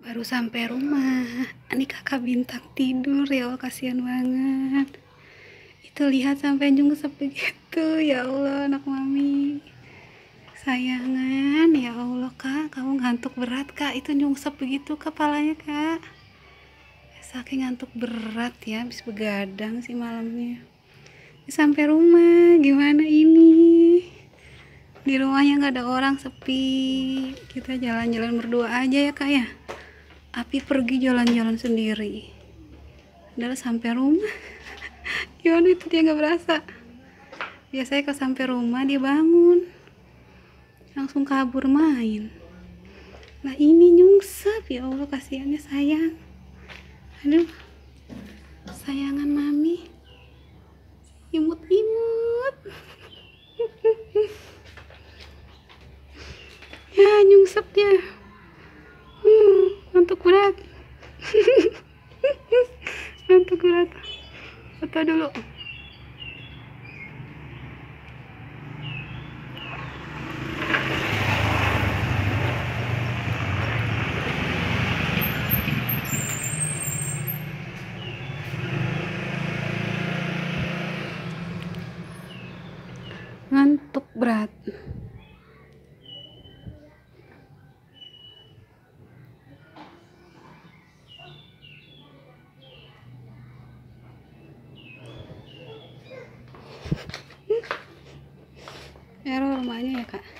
Baru sampai rumah. Ini kakak bintang tidur ya Allah, kasihan banget. Itu lihat sampai nyungsep begitu. Ya Allah, anak mami. Sayangan, ya Allah kak, kamu ngantuk berat kak. Itu nyungsep begitu kepalanya kak. Saking ngantuk berat ya, habis begadang sih malamnya. Sampai rumah, gimana ini? Di rumahnya nggak ada orang, sepi. Kita jalan-jalan berdua aja ya kak ya. Api pergi jalan-jalan sendiri. Udah sampai rumah. Gimana itu dia nggak berasa? Biasanya kalau sampai rumah dia bangun, langsung kabur main. Nah ini nyungsep, ya Allah kasihannya sayang. Aduh, sayangan mami, imut-imut. Ya nyungsep dia. Ngantuk berat. Ngantuk berat. Foto dulu. Ngantuk berat. Error rumahnya ya kak.